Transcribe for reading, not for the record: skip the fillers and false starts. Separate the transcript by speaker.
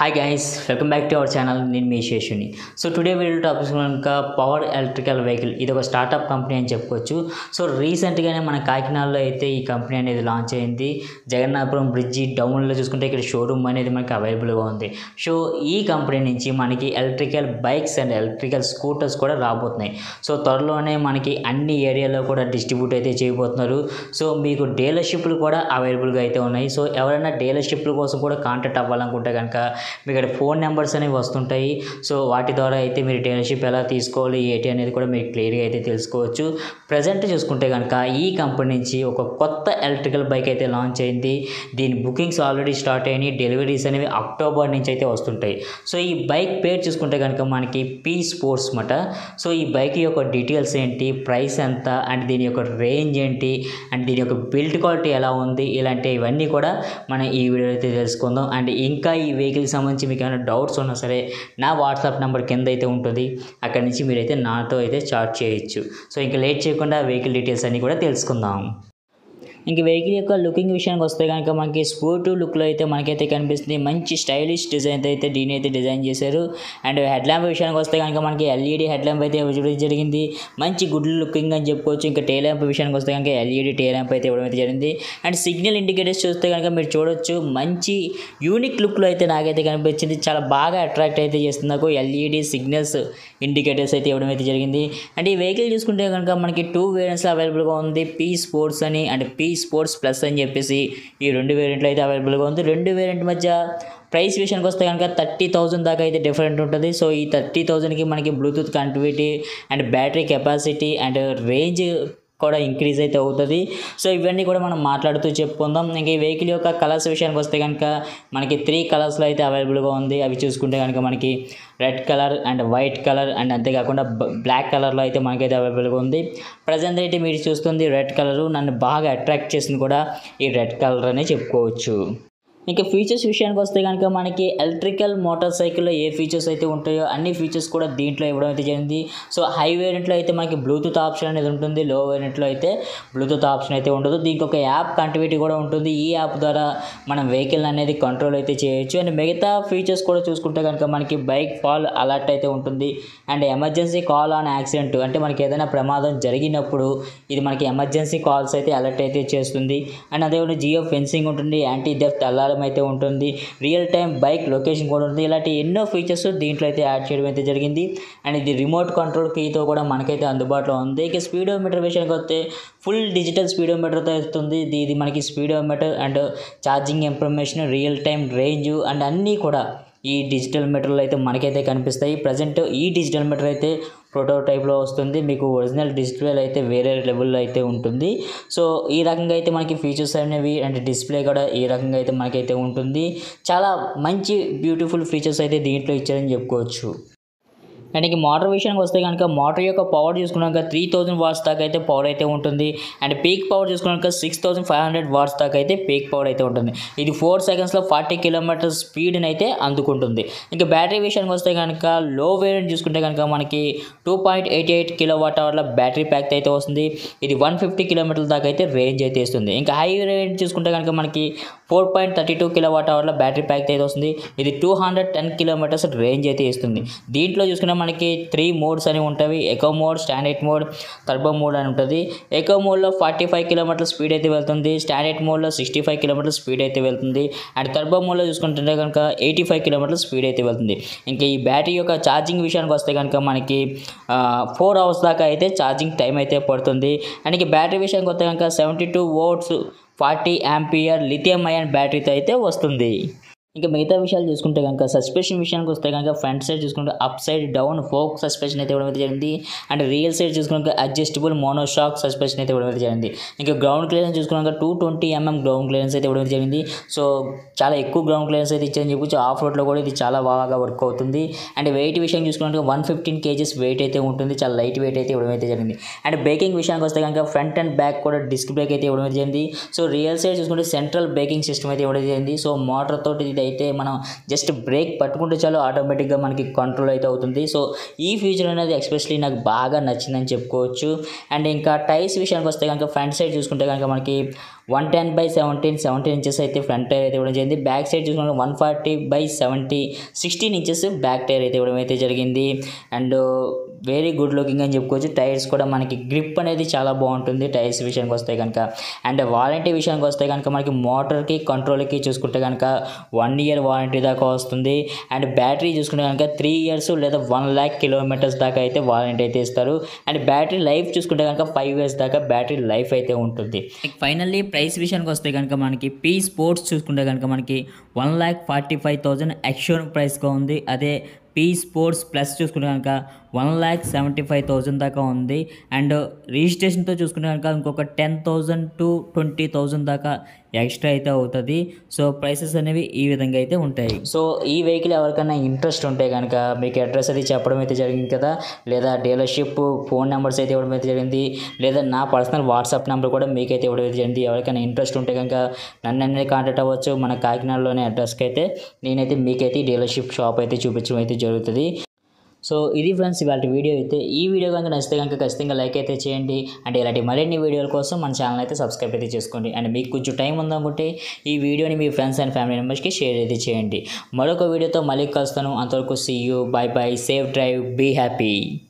Speaker 1: Hi guys, welcome back to our channel. నేను మీ శేషుని. సో టుడే వీడియో టాపిక్ కనుక పవర్ ఎలక్ట్రికల్ వెహికల్ ఇది ఒక స్టార్టప్ కంపెనీ అని చెప్పుకోవచ్చు. సో రీసెంట్గానే మన కాకినాడలో అయితే ఈ కంపెనీ అనేది లాంచ్ అయింది. జగన్నాథపురం బ్రిడ్జి డౌన్లో చూసుకుంటే ఇక్కడ షోరూమ్ అనేది మనకి అవైలబుల్గా ఉంది. సో ఈ కంపెనీ నుంచి మనకి electrical bikes and electrical scooters కూడా రాబోతున్నాయి. సో త్వరలోనే మనకి అన్ని ఏరియాలో కూడా డిస్ట్రిబ్యూట్ అయితే చేయబోతున్నారు. సో మీకు డీలర్షిప్లు కూడా అవైలబుల్గా అయితే ఉన్నాయి. సో ఎవరైనా డీలర్షిప్ల కోసం కూడా కాంటాక్ట్ అవ్వాలనుకుంటే కనుక మీకు ఇక్కడ ఫోన్ నెంబర్స్ అనేవి వస్తుంటాయి. సో వాటి ద్వారా అయితే మీరు డీలర్షిప్ ఎలా తీసుకోవాలి ఏంటి అనేది కూడా మీరు క్లియర్గా అయితే తెలుసుకోవచ్చు. ప్రజెంట్ చూసుకుంటే కనుక ఈ కంపెనీ నుంచి ఒక కొత్త ఎలక్ట్రికల్ బైక్ అయితే లాంచ్ అయింది. దీని బుకింగ్స్ ఆల్రెడీ స్టార్ట్ అయినాయి. డెలివరీస్ అనేవి అక్టోబర్ నుంచి అయితే వస్తుంటాయి. సో ఈ బైక్ పేరు చూసుకుంటే కనుక మనకి పీ స్పోర్ట్స్ మాట. సో ఈ బైక్ యొక్క డీటెయిల్స్ ఏంటి, ప్రైస్ ఎంత అండ్ దీని యొక్క రేంజ్ ఏంటి అండ్ దీని యొక్క బిల్డ్ క్వాలిటీ ఎలా ఉంది ఇలాంటి ఇవన్నీ కూడా మనం ఈ వీడియో అయితే తెలుసుకుందాం. అండ్ ఇంకా ఈ వెహికల్కి సంబంధించి మీకు ఏమైనా డౌట్స్ ఉన్నా సరే నా వాట్సాప్ నెంబర్ కింద అయితే ఉంటుంది. అక్కడి నుంచి మీరైతే నాతో అయితే చాట్ చేయొచ్చు. సో ఇంకా లేట్ చేయకుండా వెహికల్ డీటెయిల్స్ అన్నీ కూడా తెలుసుకుందాం. ఇంక వెహికల్ యొక్క లుకింగ్ విషయానికి వస్తే కనుక మనకి స్పోర్టివ్ లుక్లో అయితే మనకైతే కనిపిస్తుంది. మంచి స్టైలిష్ డిజైన్ అయితే దీని అయితే డిజైన్ చేశారు. అండ్ హెడ్ ల్యాంప్ విషయానికి వస్తే కనుక మనకి ఎల్ఈడి హెడ్ ల్యాంప్ అయితే ఇవ్వడం జరిగింది. మంచి గుడ్ లుకింగ్ అని చెప్పుకోవచ్చు. ఇంకా టే ల్యాంప్ విషయానికి వస్తే కనుక ఎల్ఈడి టే ల్యాంప్ అయితే ఇవ్వడం అయితే జరిగింది. అండ్ సిగ్నల్ ఇండికేటర్స్ చూస్తే కనుక మీరు చూడొచ్చు మంచి యూనిక్ లుక్లో అయితే నాకైతే కనిపించింది. చాలా బాగా అట్రాక్ట్ అయితే చేస్తుంది నాకు. ఎల్ఈడి సిగ్నల్స్ ఇండికేటర్స్ అయితే ఇవ్వడం అయితే జరిగింది. అండ్ ఈ వెహికల్ చూసుకుంటే కనుక మనకి 2 వేరియంట్స్ అవైలబుల్గా ఉంది. పీ స్పోర్ట్స్ అని అండ్ పీ స్పోర్ట్స్ ప్లస్ అని చెప్పేసి ఈ 2 వేరియంట్లు అయితే అవైలబుల్గా ఉంది. 2 వేరియంట్ మధ్య ప్రైస్ విషయానికి వస్తే కనుక 30,000 దాకా అయితే డిఫరెంట్ ఉంటుంది. సో ఈ 30,000కి మనకి Bluetooth connectivity and battery capacity and range కూడా ఇంక్రీజ్ అయితే అవుతుంది. సో ఇవన్నీ కూడా మనం మాట్లాడుతూ చెప్పుకుందాం. ఇంకా ఈ వెహికల్ యొక్క కలర్స్ విషయానికి వస్తే కనుక మనకి 3 కలర్స్లో అయితే అవైలబుల్గా ఉంది. అవి చూసుకుంటే కనుక మనకి red colour and white colour and అంతేకాకుండా బ్లాక్ కలర్లో అయితే మనకైతే అవైలబుల్గా ఉంది. ప్రజెంట్ అయితే మీరు చూస్తుంది రెడ్ కలరు. నన్ను బాగా అట్రాక్ట్ చేసింది కూడా ఈ రెడ్ కలర్ అనే చెప్పుకోవచ్చు. ఇంకా ఫీచర్స్ విషయానికి వస్తే కనుక మనకి ఎలక్ట్రికల్ మోటార్ సైకిల్లో ఏ ఫీచర్స్ అయితే ఉంటాయో అన్ని ఫీచర్స్ కూడా దీంట్లో ఇవ్వడం అయితే జరిగింది. సో హై వేరియంట్లో అయితే మనకి బ్లూటూత్ ఆప్షన్ అనేది ఉంటుంది. లో వేరియంట్లో అయితే బ్లూటూత్ ఆప్షన్ అయితే ఉండదు. దీనికి ఒక యాప్ కనెక్టివిటీ కూడా ఉంటుంది. ఈ యాప్ ద్వారా మనం వెహికల్ అనేది కంట్రోల్ అయితే చేయొచ్చు. అండ్ మిగతా ఫీచర్స్ కూడా చూసుకుంటే కనుక మనకి బైక్ ఫాల్ అలర్ట్ అయితే ఉంటుంది. And emergency call on accident అంటే మనకి ఏదైనా ప్రమాదం జరిగినప్పుడు ఇది మనకి ఎమర్జెన్సీ కాల్స్ అయితే అలర్ట్ అయితే చేస్తుంది. అండ్ అదేవిధంగా జియో ఫెన్సింగ్ ఉంటుంది. యాంటీ థెఫ్ట్ అలారం అయితే ఉంటుంది. రియల్ టైం బైక్ లొకేషన్ కూడా ఉంటుంది. ఇలాంటి ఎన్నో ఫీచర్స్ దీంట్లో అయితే యాడ్ చేయడం అయితే జరిగింది. అండ్ ఇది రిమోట్ కంట్రోల్ కీతో కూడా మనకైతే అందుబాటులో ఉంది. ఇక స్పీడోమీటర్ విషయానికి వస్తే ఫుల్ డిజిటల్ స్పీడోమీటర్తో వస్తుంది. ఇది మనకి speedometer and charging information, real time range and అన్నీ కూడా ఈ డిజిటల్ మీటర్లో అయితే మనకైతే కనిపిస్తాయి. ప్రజెంట్ ఈ డిజిటల్ మీటర్ అయితే ప్రోటోటైప్లో వస్తుంది. మీకు ఒరిజినల్ డిస్ప్లేలో అయితే వేరే లెవెల్లో అయితే ఉంటుంది. సో ఈ రకంగా అయితే మనకి ఫీచర్స్ అనేవి అండ్ డిస్ప్లే కూడా ఈ రకంగా అయితే మనకైతే ఉంటుంది. చాలా మంచి బ్యూటిఫుల్ ఫీచర్స్ అయితే దీంట్లో ఇచ్చారని చెప్పుకోవచ్చు. అండ్ ఇంక మోటార్ విషయానికి వస్తే కనుక మోటార్ యొక్క పవర్ చూసుకున్నాక 3000 వాట్స్ దాకా అయితే పవర్ అయితే ఉంటుంది. అండ్ పీక్ పవర్ చూసుకున్నాక 6500 వాట్స్ దాకా అయితే పీక్ పవర్ అయితే ఉంటుంది. ఇది 4 సెకండ్స్లో 40 కిలోమీటర్ స్పీడ్ని అయితే అందుకుంటుంది. ఇంకా బ్యాటరీ విషయానికి వస్తే కనుక లో వేరియంట్ చూసుకుంటే కనుక మనకి 2.88 కిలోవాట్ అవర్ల బ్యాటరీ ప్యాక్ అయితే వస్తుంది. ఇది 150 కిలోమీటర్ల దాకా అయితే రేంజ్ అయితే ఇస్తుంది. ఇంకా హై వేరియంట్ చూసుకుంటే కనుక మనకి 4.32 కిలోవాట్ అవర్ల బ్యాటరీ ప్యాక్ అయితే వస్తుంది. ఇది 210 కిలోమీటర్స్ రేంజ్ అయితే ఇస్తుంది. దీంట్లో చూసుకున్న మనకి 3 మోడ్స్ అని ఉంటాయి. Eco mode, standard mode, turbo mode అని ఉంటుంది. ఎకో మోడ్లో 45 కిలోమీటర్ స్పీడ్ అయితే వెళ్తుంది. స్టాండర్డ్ మోడ్లో 65 కిలోమీటర్ స్పీడ్ అయితే వెళ్తుంది. అండ్ టర్బో మోడ్లో చూసుకుంటుంటే కనుక 85 కిలోమీటర్ స్పీడ్ అయితే వెళ్తుంది. ఇంకా ఈ బ్యాటరీ యొక్క ఛార్జింగ్ విషయానికి వస్తే కనుక మనకి 4 అవర్స్ దాకా అయితే ఛార్జింగ్ టైం అయితే పడుతుంది. అండ్ ఇంక బ్యాటరీ విషయానికి వస్తే కనుక 72 వోల్ట్స్ 40 ఆంపియర్ లిథియం అయాన్ బ్యాటరీతో అయితే వస్తుంది. ఇంకా మిగతా విషయాలు చూసుకుంటే కనుక సస్పెన్షన్ విషయానికి వస్తే కనుక ఫ్రంట్ సైడ్ చూసుకుంటే up side down fork suspension అయితే ఇవ్వడం అయితే జరిగింది. అండ్ రియల్ సైడ్ చూసుకున్నాక అడ్జస్టబుల్ మోనోషాక్ సస్పెన్షన్ అయితే ఇవ్వడం అయితే జరిగింది. ఇంకా గ్రౌండ్ క్లియరెన్స్ చూసుకున్నాక 220 mm గ్రౌండ్ క్లియరెన్స్ అయితే ఇవ్వడం జరిగింది. సో చాలా ఎక్కువ గ్రౌండ్ క్లియరెన్స్ అయితే ఇచ్చారని చెప్పొచ్చు. ఆఫ్ రోడ్లో కూడా ఇది చాలా బాగా వర్క్ అవుతుంది. అండ్ వెయిట్ విషయం చూసుకున్నాక 115 kgs వెయిట్ అయితే ఉంటుంది. చాలా లైట్ వెయిట్ అయితే ఇవ్వడం అయితే జరిగింది. అండ్ బ్రేకింగ్ విషయానికి వస్తే కనుక ఫ్రంట్ అండ్ బ్యాక్ కూడా డిస్క్ బ్రేక్ అయితే ఇవ్వడం అయితే జరిగింది. సో రియల్ సైడ్ చూసుకుంటే సెంట్రల్ బ్రేకింగ్ సిస్టమ్ అయితే ఇవ్వడం జరిగింది. సో మోటార్ తోటి ఇది అయితే మనం జస్ట్ బ్రేక్ పట్టుకుంటే చాలు ఆటోమేటిక్గా మనకి కంట్రోల్ అయితే అవుతుంది. సో ఈ ఫీచర్ అనేది ఎస్పెషలీ నాకు బాగా నచ్చిందని చెప్పుకోవచ్చు. అండ్ ఇంకా టైర్స్ విషయానికి వస్తే కనుక ఫ్రంట్ సైడ్ చూసుకుంటే కనుక మనకి 110/17 ఇంచెస్ అయితే ఫ్రంట్ టైర్ అయితే ఇవ్వడం జరిగింది. బ్యాక్ సైడ్ చూసుకుంటే 140/70 16 ఇంచెస్ బ్యాక్ టైర్ అయితే ఇవ్వడం అయితే జరిగింది. అండ్ వెరీ గుడ్ లుకింగ్ అని చెప్పుకోవచ్చు. టైర్స్ కూడా మనకి గ్రిప్ అనేది చాలా బాగుంటుంది టైర్స్ విషయానికి వస్తే కనుక. అండ్ వారంటీ విషయానికి వస్తే కనుక మనకి మోటార్కి కంట్రోల్కి చూసుకుంటే కనుక 1 ఇయర్ వారంటీ దాకా వస్తుంది. అండ్ బ్యాటరీ చూసుకుంటే కనుక 3 ఇయర్స్ లేదా 1,00,000 కిలోమీటర్స్ దాకా అయితే వారంటీ అయితే ఇస్తారు. అండ్ బ్యాటరీ లైఫ్ చూసుకుంటే కనుక 5 ఇయర్స్ దాకా బ్యాటరీ లైఫ్ అయితే ఉంటుంది. ఫైనల్లీ ప్రైస్ విషయానికి వస్తే కనుక మనకి పీ స్పోర్ట్స్ చూసుకుంటే కనుక మనకి 1,45,000 ఎక్స్షోరూమ్ ప్రైస్గా ఉంది. అదే పీ స్పోర్ట్స్ ప్లస్ చూసుకుంటే కనుక 1,75,000 దాకా ఉంది. అండ్ రిజిస్ట్రేషన్తో చూసుకుంటే కనుక ఇంకొక 10,000 to 20,000 దాకా ఎక్స్ట్రా అయితే అవుతుంది. సో ప్రైసెస్ అనేవి ఈ విధంగా అయితే ఉంటాయి. సో ఈ వెహికల్ ఎవరికైనా ఇంట్రెస్ట్ ఉంటే కనుక మీకు అడ్రస్ అది చెప్పడం అయితే జరిగింది కదా, లేదా డీలర్షిప్ ఫోన్ నెంబర్స్ అయితే ఇవ్వడం అయితే జరిగింది, లేదా నా పర్సనల్ వాట్సాప్ నెంబర్ కూడా మీకైతే ఇవ్వడం అయితే జరిగింది. ఎవరికైనా ఇంట్రెస్ట్ ఉంటే కనుక నన్ను అనేది కాంటాక్ట్ అవ్వచ్చు. మన కాకినాడలోనే అడ్రస్కి అయితే నేనైతే మీకైతే డీలర్షిప్ షాప్ అయితే చూపించడం అయితే జరుగుతుంది. సో ఇది ఫ్రెండ్స్ ఇవాళ వీడియో అయితే. ఈ వీడియో కనుక నచ్చితే కనుక ఖచ్చితంగా లైక్ అయితే చేయండి. అండ్ ఇలాంటి మరిన్ని వీడియోల కోసం మన ఛానల్ అయితే సబ్స్క్రైబ్ అయితే చేసుకోండి. అండ్ మీకు కొంచెం టైం ఉందనుకుంటే ఈ వీడియోని మీ ఫ్రెండ్స్ అండ్ ఫ్యామిలీ మెంబర్స్కి షేర్ అయితే చేయండి. మరొక వీడియోతో మళ్ళీ కలుస్తాను. అంతవరకు see you, bye bye, safe drive, be happy.